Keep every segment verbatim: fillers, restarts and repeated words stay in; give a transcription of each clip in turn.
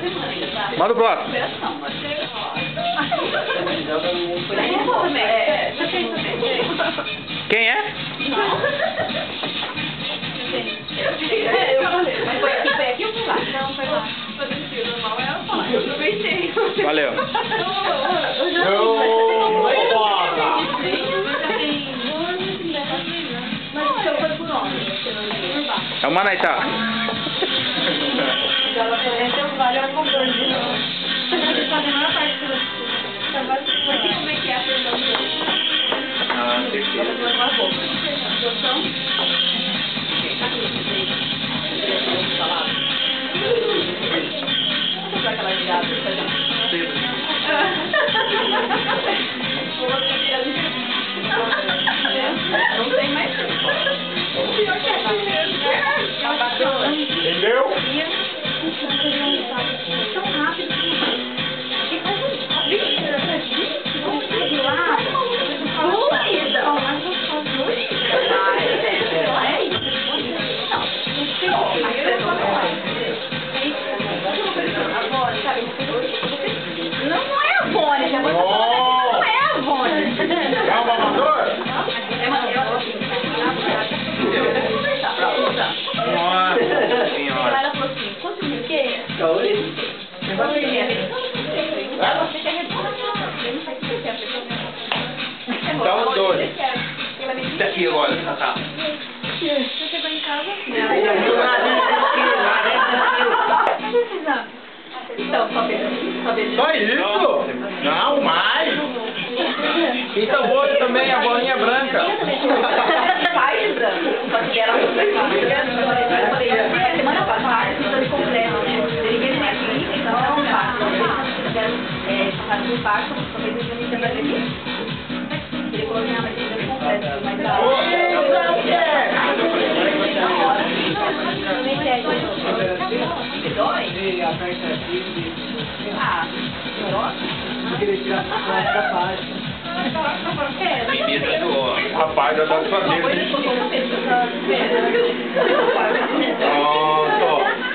Manda o próximo. Quem é? Valeu. É o Manaitá. Não tem mais. Entendeu? Tão rápido. E como fluida. Não, não é a Vônia. Não é a Vônia. É um amador? É uma Nossa senhora. Ela falou assim, conseguiu o quê? Você quer Então, dois. Isso aqui agora, Tatá. Você chegou em casa? Então, só ver. Só isso? Não, mais. Pinta o olho também, a bolinha branca. Sai de branco. Só que era semana passada, eu completo, né? Ele veio aqui, então era um pacto. Eles quero passar no pacto, talvez eles me entendam aqui. Ele falou assim, ah, mas ele completo, mas a hora. Dói? Ah, dói? Bebida do homem. Rapaz, eu tô fazendo. Pronto.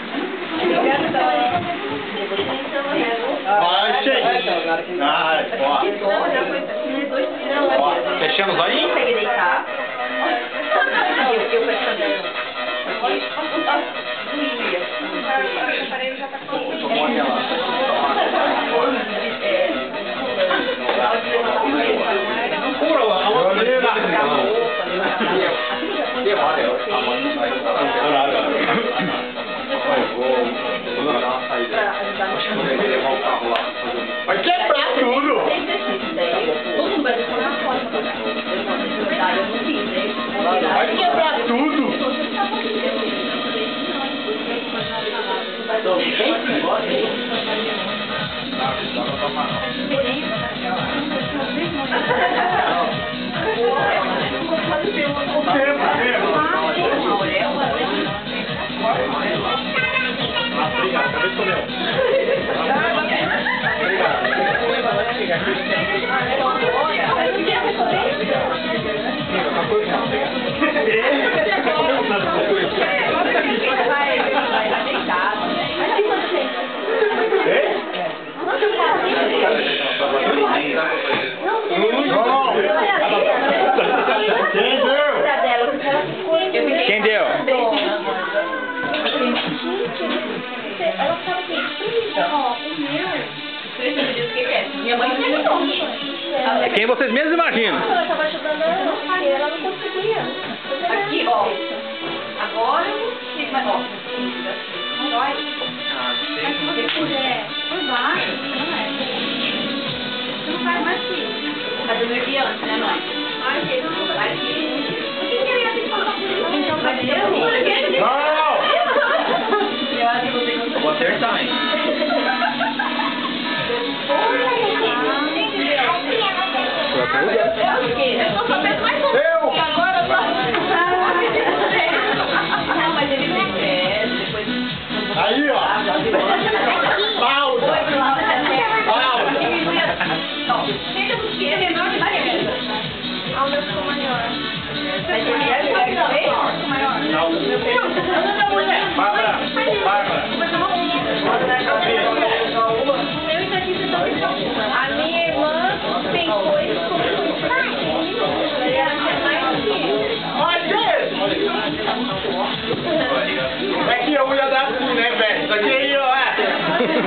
Ai, cheio. Ai, ó. Fechando os olhinhos? Consegue deitar? Eu percebi. Tomou aquela. Pura, a outra. Vai quebrar tudo! Vai quebrar tudo! Quem deu? Ela fala assim, ó, o meu. Minha mãe perguntou. Quem vocês mesmos imaginam? Ela tava ajudando ela, ela não conseguia. Aqui, ó. Agora eu fiz mais, ó. Não dói. Mas se você puder por baixo, não é. Você não faz mais que isso. Mas eu nervia antes, né, mãe? Aqui, aqui. Quem queria ter que falar por isso? Então, vai ter um. Não! Eu acho que você não Eu vou acertar, hein? Eu tô sabendo mais um. Eu! Agora eu tô... Não, mas ele tem pés, depois... Aí, ó! Pausa! Pausa! Tenta buscar, é menor que Mariana. Ah, o meu ficou maior. Mas ele é maior. Não, Não, não, não. Bárbara! Bárbara! Mas eu não...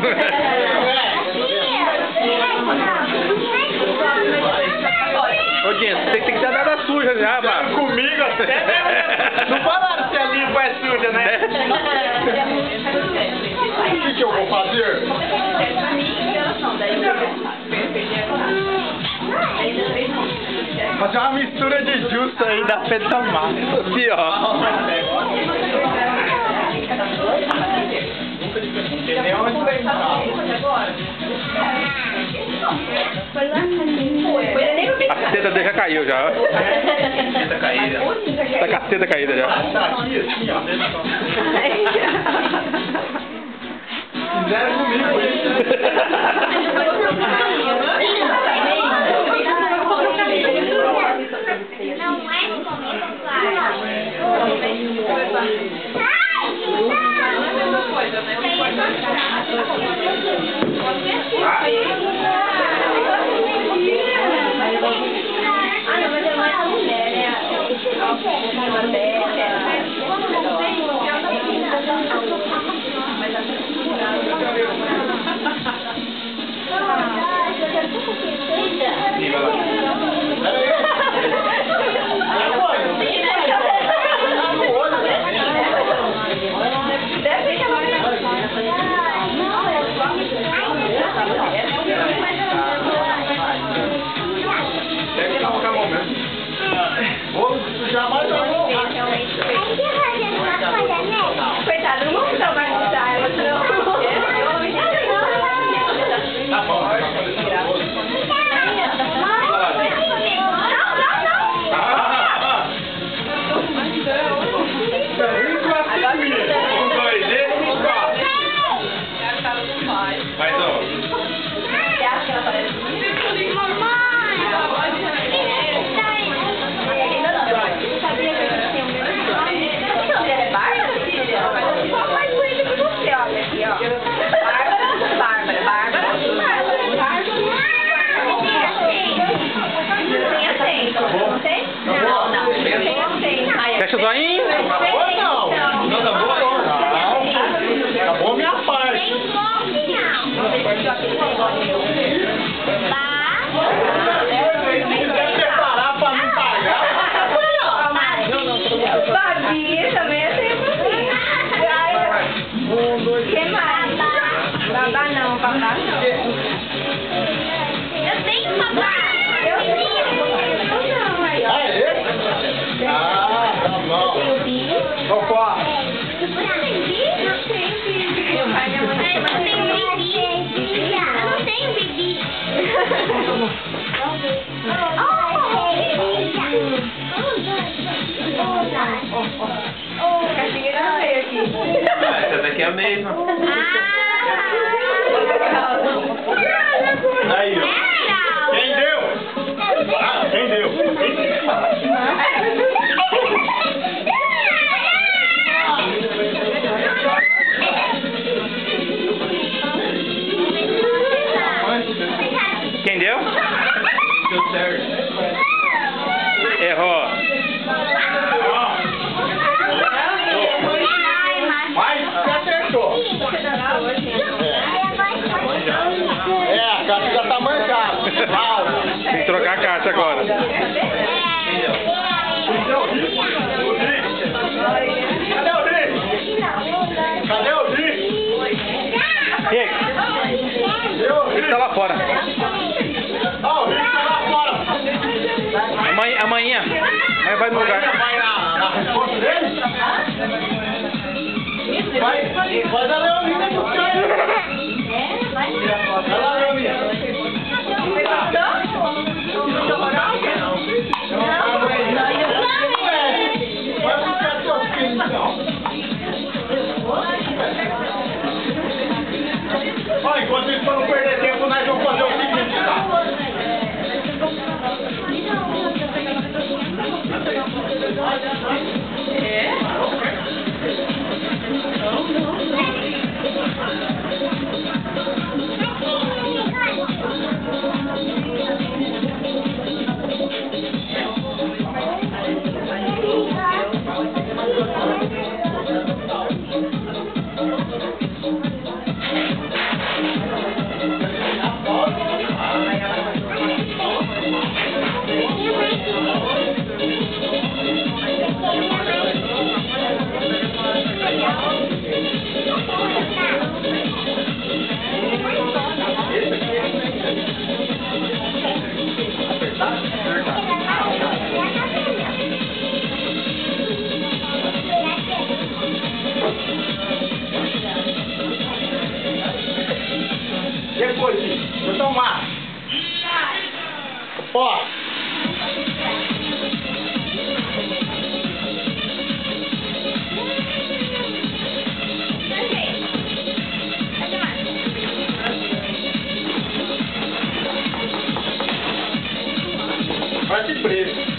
Ô, Dinho, você tem que ter dado a suja já, pá. Comigo até mesmo. Não falaram se a limpa é suja, né? O que, que eu vou fazer? Fazer uma mistura de justo aí da Petamar. Aqui, ó. Nem onde pensar. A caceta dele já caiu já, ó. Caceta caída. Tá caceta caída já. Tá aqui assim, ó. Fizeram comigo isso. Não é comigo, claro. Deve colocar momento. Vou sujar mais a mão. Coitada, não vamos dar mais usar ela, não. Tá bom. Mas, ó. Você acha que ela parece bonita? Ainda não. Sabia que a gente tem o mesmo nome? Sabe que o nome dela é Bárbara, filha? Só faz coisa que você, olha aqui, ó. Bárbara, Bárbara, Bárbara, Bárbara, Bárbara. Tem acento. Não tem? Não, não. Tem acento. Fecha o zoinho. Acabou não? Não tá boa? Acabou minha parte. Tem um bom final. Se quiser preparar pra não pagar. Babi também é sempre assim. Um, dois, O que mais? Babá não, babá não. Eu tenho babá. Eu tenho. Não, aí, ó. Ah, é? Ah, tá bom. Tem o bi. Opa. Não tem bi? Não tem bi. Meu pai e minha mãe não tem bibi. Eu não tenho bibi. Oh, caixinha não veio aqui. Essa daqui é a mesma. Aí, ó. Quem deu? Ah, quem deu? Quem deu? Deu certo. Errou. Mas você acertou. É, a caixa já tá mancada. Tem que trocar a caixa agora. Cadê o Rick? Cadê o Rick? Cadê o Rick? Rick, Cadê o Rick? ele tá lá fora. Ó, o Rick tá lá fora. Amanhã, amanhã. Amanhã vai no lugar. Vai na, na resposta dele? Vai, vai dar Leonina buscar ele. Vai lá, Leonina. Vai buscar seus filhos, então. Ó, enquanto isso, pra não perder tempo, nós vamos fazer o seguinte, tá? Vou tomar. Ó. Parte preto.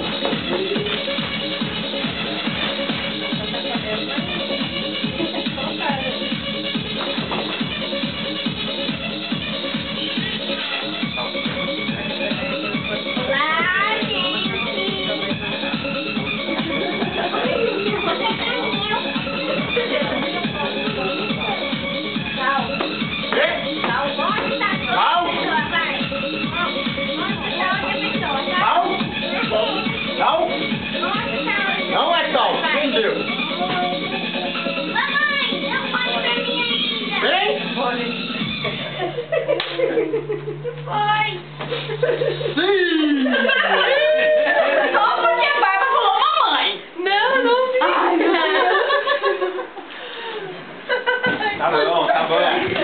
Não é tal, entendeu? Mamãe, não pode pra mim ainda. Vem! Foi. Sim! Só porque a Bárbara falou mamãe. Não, não vi. Ai, meu Deus. Tá bom, tá bom.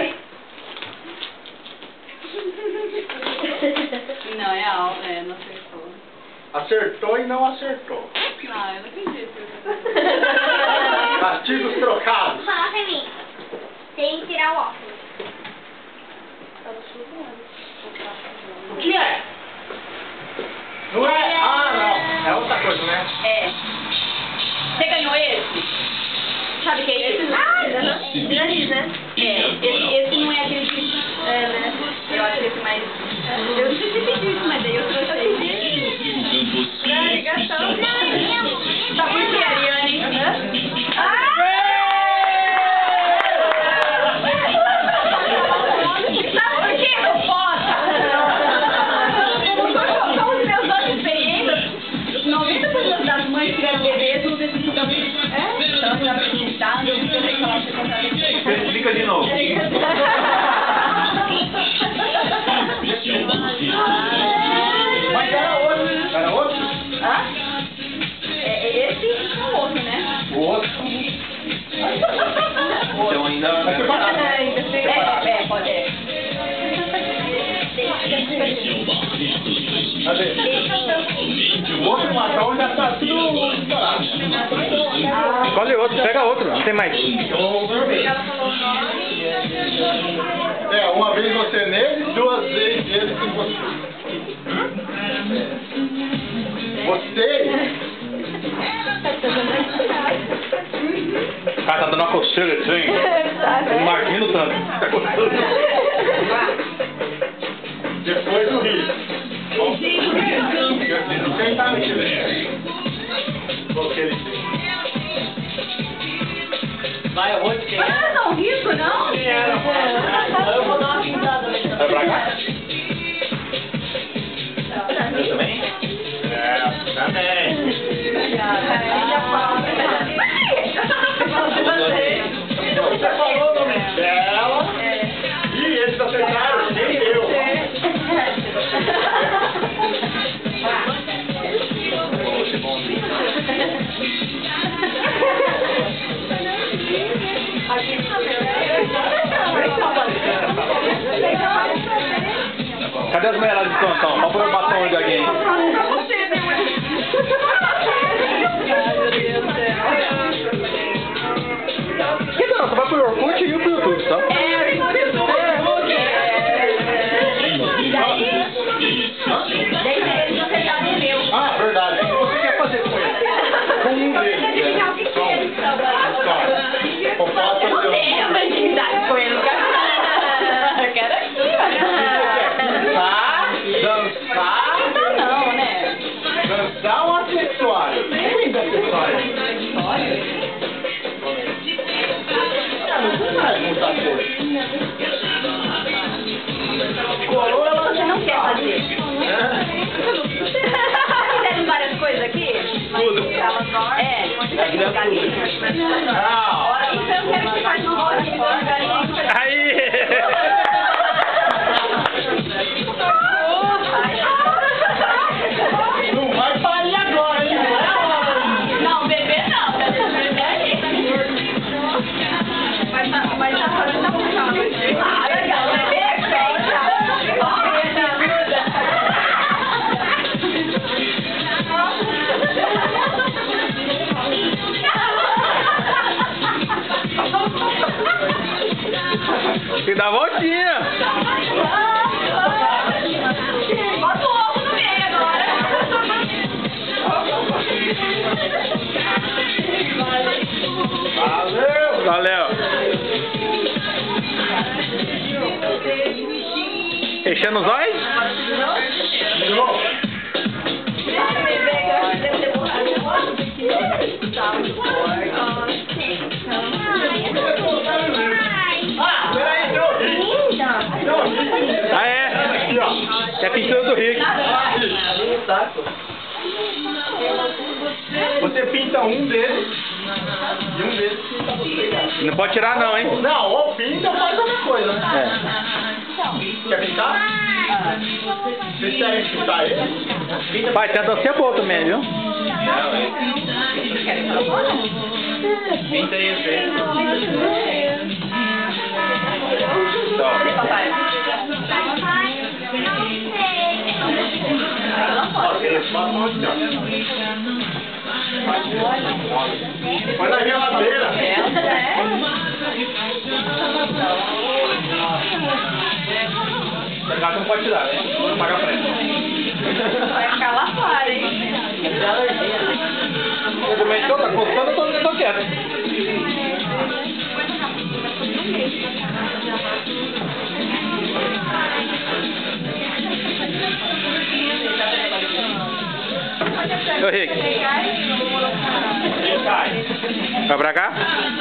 Não, é algo, é, não acertou. Acertou e não acertou. Não, eu não acredito. Castigos trocados. Fala pra mim. Tem que tirar o óculos. O que é? Não é? Ah, não. É outra coisa, né? É. Você ganhou esse? Sabe o que é esse? Ah, nariz, né? É, esse, esse não é aquele que... É, né? Eu acho esse mais... Eu não sei se pediu isso, mas daí eu trouxe esse. Não, Tá por quê, Ariane? Ah! Sabe por que eu posso? São os meus anos de experiência. noventa por cento das mães que tiveram bebês não decidem. É? Então, você vai apresentar, não sei o que falar pra você contar isso. Explica de novo. Mas era outro. Era outro? Hã? É, é esse e o outro, né? O outro. Então ainda... É, é, pode, é. Cadê? O outro marrom já tá tudo estourado. Escolhe outro, pega outro, não tem mais. É, uma vez você nele, duas vezes ele com você. Você? O cara tá dando uma coceira assim. Imagina o tanto. Tá coçando. Depois do rio. Quem tá me tirando? Porque ele tem. Vai, eu vou te quem Ah, não, rico, não? Eu vou dar uma pintada nele. Vai pra cá? Eu também? É, também. Você falou o nome dela. E eles acertaram, nem eu. Cadê as mulheradas de plantão? Vamos pôr o batom de alguém. Que não, só vai pro Orkut e pro YouTube, só. É, por isso, daí eles acertaram o meu. Ah, verdade. O que você quer fazer com ele? Com um deles. né? Só. Só pode Eu não fazer um. tenho uma intimidade com ele, eu quero eu quero aqui, Dançar, dançar, não, né? dançar um acessório. Muito acessório. Ah, mas não vai muita coisa. Colou, ela Você não quer fazer. É. Fizeram várias coisas aqui? Tudo. É, você quer galinha? Não. Então eu quero que faz uma hora de galinha. Aí voltinha. Bota o ovo no meio agora. Valeu! Valeu. Fechando os olhos? Virou. Ah, peraí, não. Ah, é? Aqui, ó. É a pintura do Rick. Você pinta um deles e um deles pinta você. Não pode tirar não, hein? Não, ou pinta ou faz outra coisa, né? É. Quer pintar? Vocês querem pintar ele? Pai, tem a dancinha boa também, viu? Pinta aí, Fê. Papai. Põe na geladeira. A gata não pode tirar, né? Não paga frente. Vai ficar lá fora, hein? Eu começou, tá coçando, eu tô, tô quieto. Ô, Rick. Vai pra cá?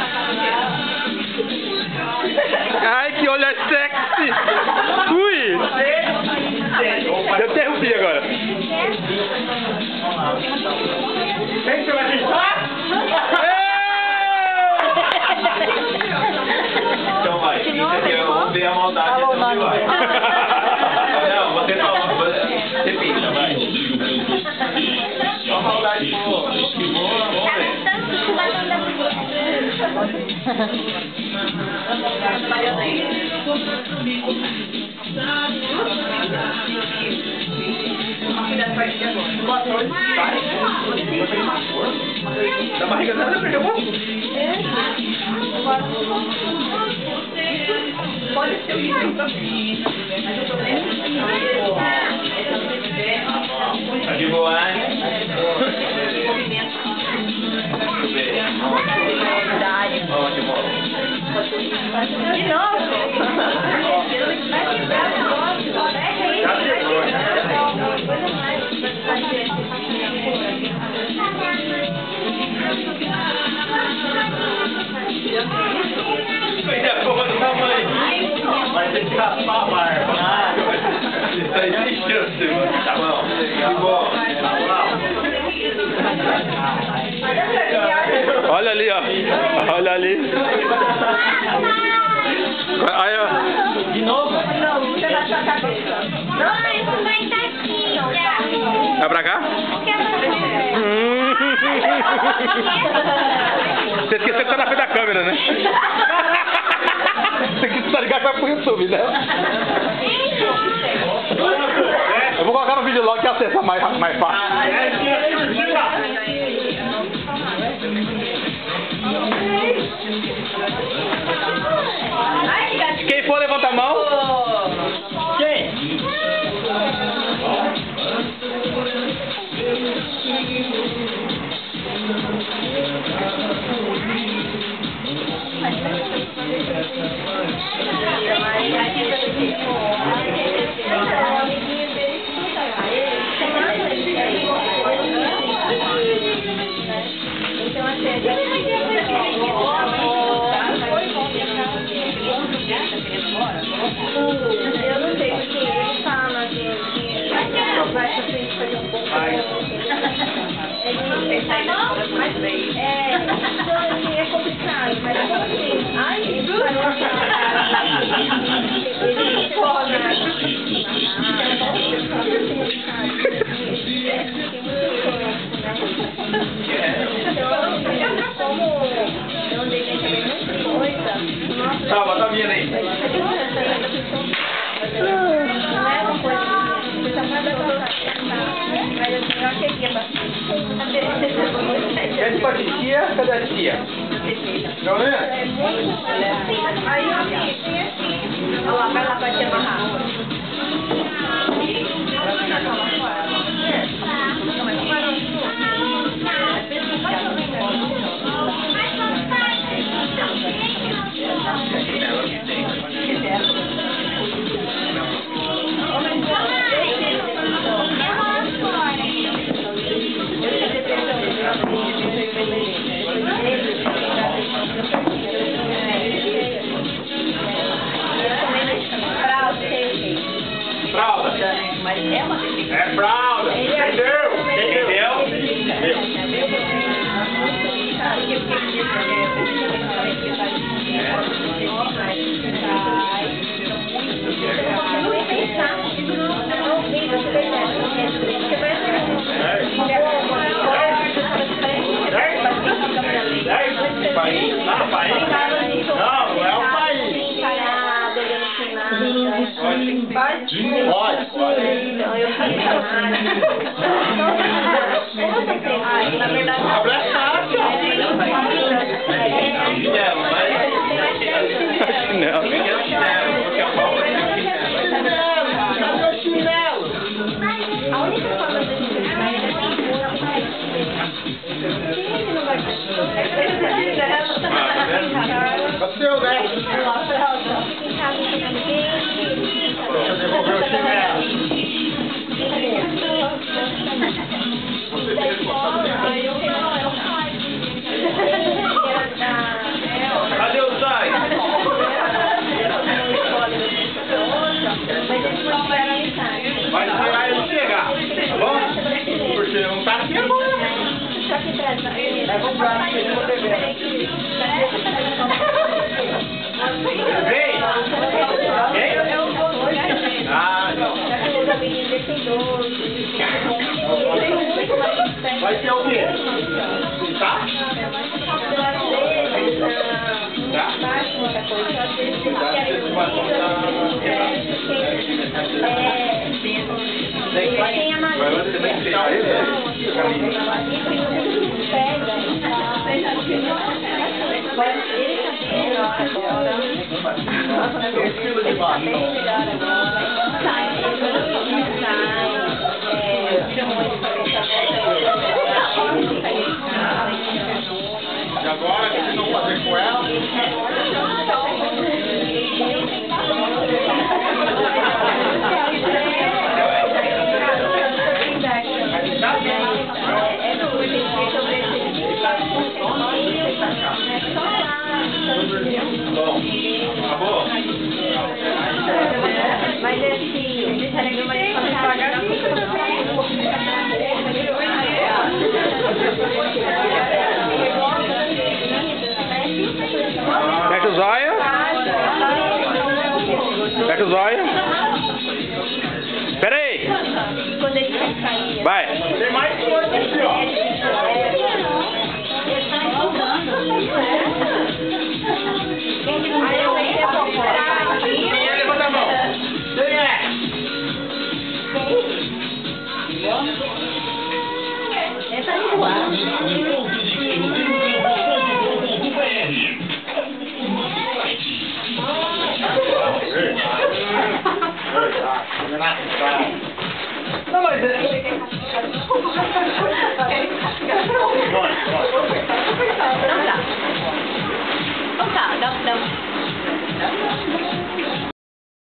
Ai, que olho sexy! Ui! Eu interrompi agora. Quem que você vai pintar? Então vai, pinta aqui, eu vou ver a maldade então que vai. Não, você falou, você pinta, vai. Só maldade boa. Que boa, vamos ver. Da barriga dela já perdeu um pouco. Pode ser o livro pra mim. Mas eu tô vendo. Tá de boa, né? Vamos de boa. De novo? Já chegou, né? Coisa boa da mãe. Vai ter que raspar a barba. Isso aí tem chance, mano. Tá bom. De boa. Olha ali, ó. Olha ali. Aí, ó. De novo? Não, você vai sua cabeça. Mãe, mamãe tá aqui, ó. Vai pra cá? Hum. Você esqueceu que tá na frente da câmera, né? Você quis tá ligado que vai pro YouTube, né? Eu vou colocar no vídeo logo que acessa mais, mais fácil. Quem for, levanta a mão. Quem? Eu não sei porque ele fala que vai pra frente fazer um pouco. Ele não sei sair da fora do meio. É, então assim, é complicado, mas como assim? Ai, ele ele torna. Então, como eu andei também muita coisa, Tá, bota a minha aí. não é uma coisa que você manda colocar, mas assim, eu cheguei bastante. Pede pra tia, cadê a tia? Não é? É muito. Aí eu vi, tem assim. Olha lá, vai lá pra te amarrar. Fralda. Mas é uma delícia. É fralda. Entendeu? Entendeu? País? Ah, país? Não, não é o país. Pode? Pode, pode. Não, eu fiz. Na verdade, A mulher sabe. Chinelo, vai. Chinelo. Pequeno chinelo, porque a pau vai ser chinelo. Cadê o chinelo? a única forma de ajudar ele é segura o pai. Ele não vai fazer. Bateu, né? Fica em casa jogando game. Deixa eu devolver o chinelo. Cadê o Zay? Vai esperar ele chegar, tá bom? Porque não tá aqui agora. Leva um braço pra ele poder ver. Vem! Vem! Ah, não. Vai ser o quê? Tá? Tá? Vai lá também tirar ele, né? Estilo de baixo. E agora, o que vocês vão fazer com ela? Bom, acabou? Mas assim, deixa eu mais Fecha o zóio. Fecha o zóio. Espera aí. quando ele sair. Vai. Tem mais coisa aqui, ó. Aí eu venho a procurar aqui. Quem é? Levanta a mão. Quem é? Essa é no ar. Verdade. Verdade.